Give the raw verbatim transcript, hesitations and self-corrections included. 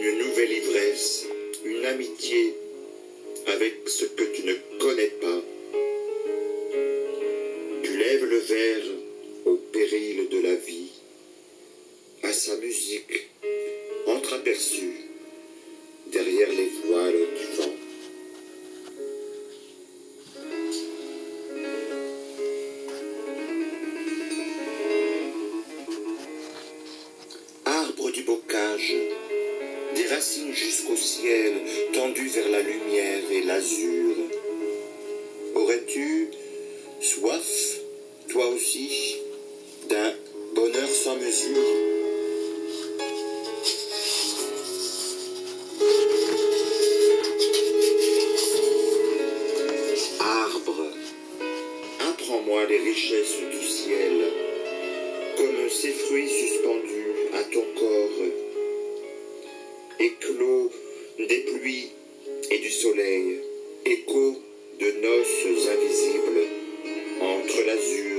une nouvelle ivresse, une amitié avec ce que tu ne connais pas. Tu lèves le verre au péril de la vie, à sa musique, entreaperçue derrière les voiles du vent. Arbre du bocage, des racines jusqu'au ciel, tendues vers la lumière et l'azur. Aurais-tu soif, toi aussi, d'un bonheur sans mesure? Arbre, apprends-moi les richesses du ciel, comme ces fruits suspendus à ton corps, éclos des pluies et du soleil, écho de noces invisibles entre l'azur